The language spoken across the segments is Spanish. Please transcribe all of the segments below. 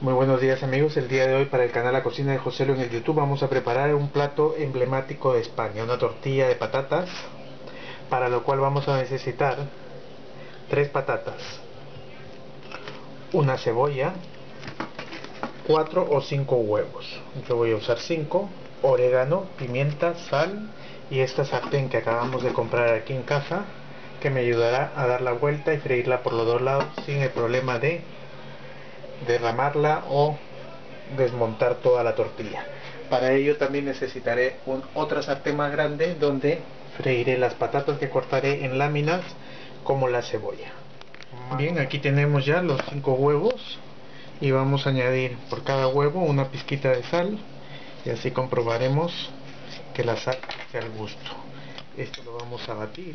Muy buenos días amigos, el día de hoy para el canal La Cocina de Joselo en el YouTube vamos a preparar un plato emblemático de España, una tortilla de patatas, para lo cual vamos a necesitar 3 patatas, una cebolla, 4 o 5 huevos, yo voy a usar 5, orégano, pimienta, sal y esta sartén que acabamos de comprar aquí en casa que me ayudará a dar la vuelta y freírla por los dos lados sin el problema de derramarla o desmontar toda la tortilla. Para ello también necesitaré otra sartén más grande donde freiré las patatas que cortaré en láminas como la cebolla. Bien, aquí tenemos ya los 5 huevos y vamos a añadir por cada huevo una pizquita de sal y así comprobaremos que la sal sea al gusto. Esto lo vamos a batir.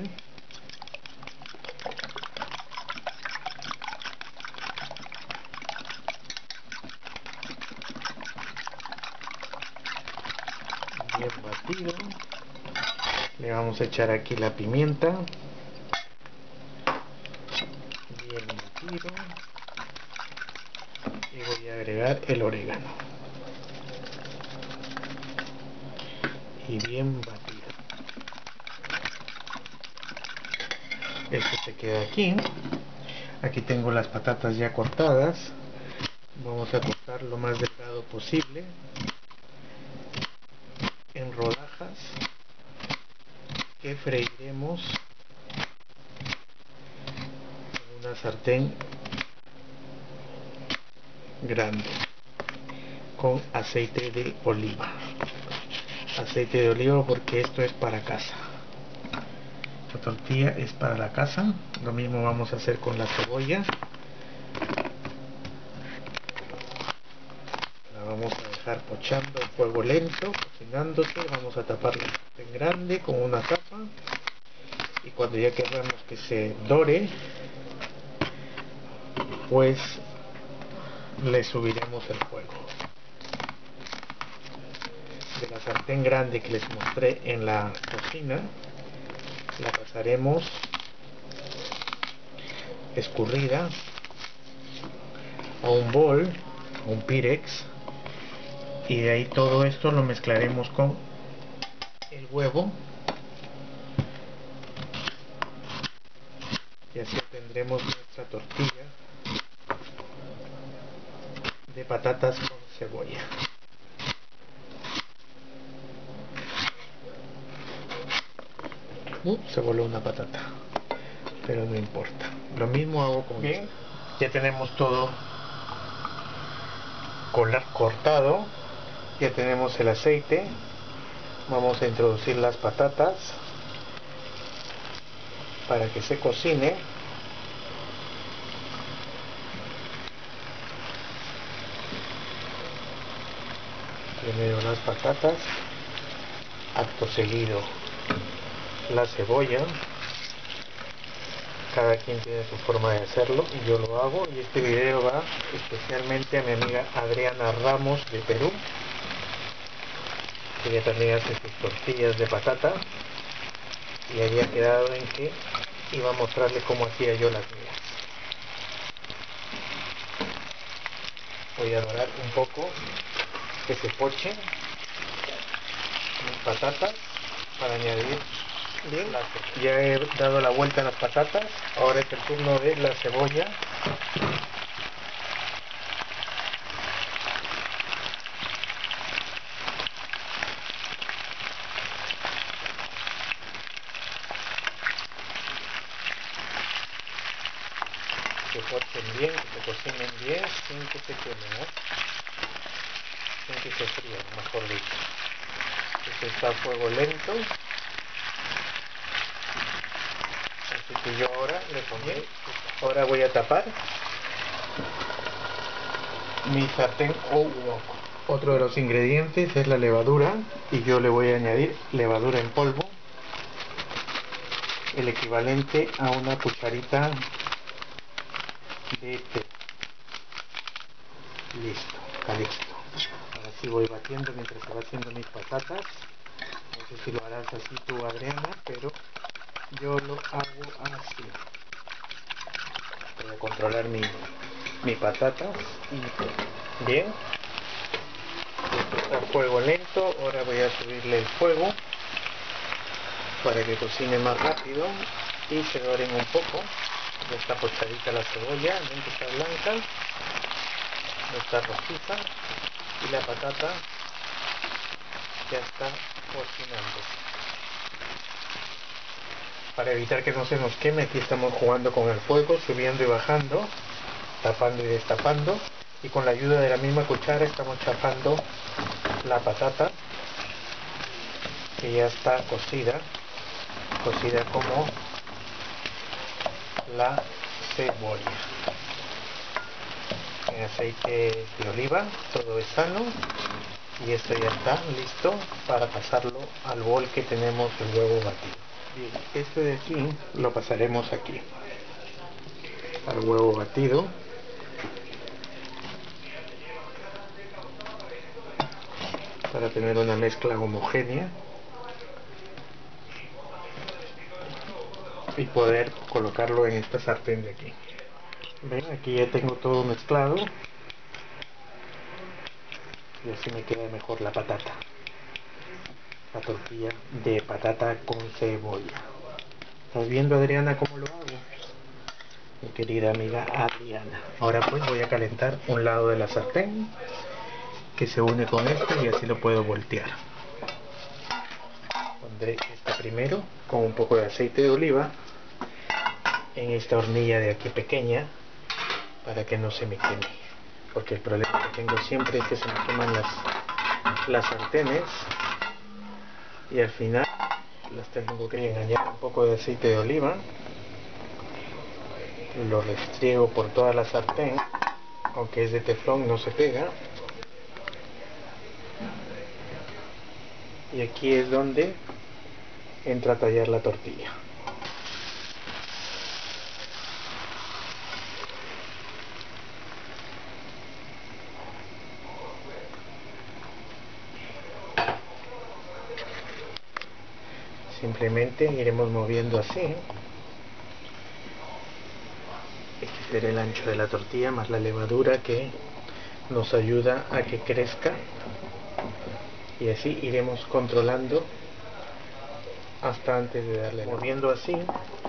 Bien batido. Le vamos a echar aquí la pimienta. Bien batido. Y voy a agregar el orégano. Y bien batido. Esto se queda aquí. Aquí tengo las patatas ya cortadas. Vamos a cortar lo más delgado posible en rodajas que freiremos en una sartén grande con aceite de oliva. Aceite de oliva porque esto es para casa. La tortilla es para la casa. Lo mismo vamos a hacer con la cebolla. La vamos a dejar pochando a fuego lento, cocinándose. Vamos a tapar la sartén grande con una tapa y cuando ya queramos que se dore, pues le subiremos el fuego. De la sartén grande que les mostré en la cocina, la pasaremos escurrida a un bol, un pirex, y de ahí todo esto lo mezclaremos con el huevo y así tendremos nuestra tortilla de patatas con cebolla. Se voló una patata, pero no importa. Lo mismo hago con bien. Ya tenemos todo cortado, ya tenemos el aceite. Vamos a introducir las patatas para que se cocine. Primero las patatas, acto seguido la cebolla. Cada quien tiene su forma de hacerlo y yo lo hago, y este video va especialmente a mi amiga Adriana Ramos de Perú, que ella también hace sus tortillas de patata y había quedado en que iba a mostrarle cómo hacía yo las mías. Voy a dorar un poco que se pochen mis patatas para añadir. Bien, ya he dado la vuelta a las patatas, ahora es el turno de la cebolla. Que pochen bien, que se cocinen bien sin que se quemen, ¿no? Sin que se frían, mejor dicho. Esto está a fuego lento. Así que yo ahora le pondré. Ahora voy a tapar mi sartén o wok. Otro de los ingredientes es la levadura y yo le voy a añadir levadura en polvo, el equivalente a una cucharita de té. Listo, está listo. Ahora sí voy batiendo mientras se va haciendo mis patatas. No sé si lo harás así tú, Adriana, pero yo lo hago así. Voy a controlar mi patatas y Bien, esto está a fuego lento. Ahora voy a subirle el fuego para que cocine más rápido y se doren un poco. Ya está pochadita la cebolla, ven que está blanca, no está rojiza, y la patata ya está cocinando. Para evitar que no se nos queme, aquí estamos jugando con el fuego, subiendo y bajando, tapando y destapando, y con la ayuda de la misma cuchara estamos chafando la patata, que ya está cocida como la cebolla. En aceite de oliva, todo es sano, y esto ya está listo para pasarlo al bol que tenemos el huevo batido. Bien, este de aquí lo pasaremos aquí al huevo batido, para tener una mezcla homogénea y poder colocarlo en esta sartén de aquí. Ven, aquí ya tengo todo mezclado y así me queda mejor la patata, la tortilla de patata con cebolla. ¿Estás viendo, Adriana, cómo lo hago? Mi querida amiga Adriana. Ahora pues voy a calentar un lado de la sartén que se une con este y así lo puedo voltear. Pondré este primero con un poco de aceite de oliva en esta hornilla de aquí pequeña para que no se me queme, porque el problema que tengo siempre es que se me queman las sartenes y al final las tengo que añadir un poco de aceite de oliva, lo restriego por toda la sartén, aunque es de teflón no se pega, y aquí es donde entra a tallar la tortilla. Simplemente iremos moviendo así. Este será el ancho de la tortilla más la levadura que nos ayuda a que crezca, y así iremos controlando hasta antes de darle. Moviendo así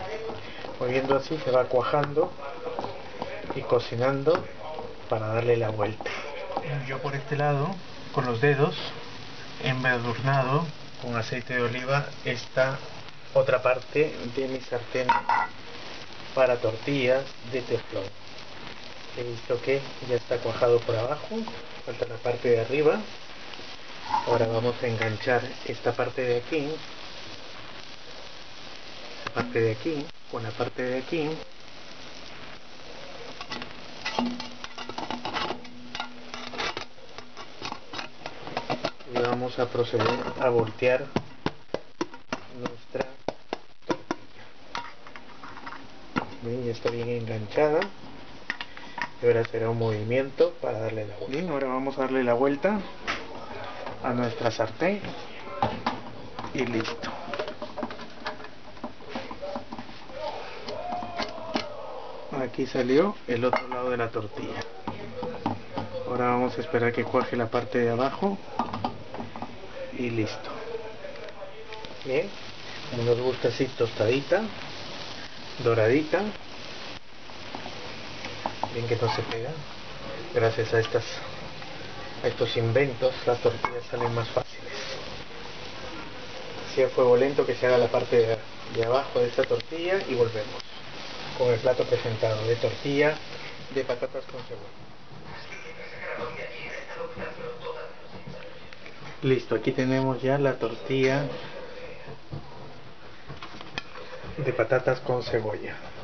se va cuajando y cocinando para darle la vuelta. Yo por este lado con los dedos he embadurnado con aceite de oliva esta otra parte de mi sartén para tortillas de teflón. He visto que ya está cuajado por abajo, falta la parte de arriba. Ahora vamos a enganchar esta parte de aquí, con la parte de aquí, y vamos a proceder a voltear nuestra tortilla. Bien, ya está bien enganchada, y ahora será un movimiento para darle la vuelta. Bien, ahora vamos a darle la vuelta a nuestra sartén y listo. Aquí salió el otro lado de la tortilla. Ahora vamos a esperar que cuaje la parte de abajo y listo. Bien, como nos gusta así, tostadita, doradita, bien que no se pega. Gracias a estos inventos las tortillas salen más fáciles. Así a fuego lento que se haga la parte de abajo de esta tortilla y volvemos con el plato presentado de tortilla de patatas con cebolla. Listo, aquí tenemos ya la tortilla de patatas con cebolla.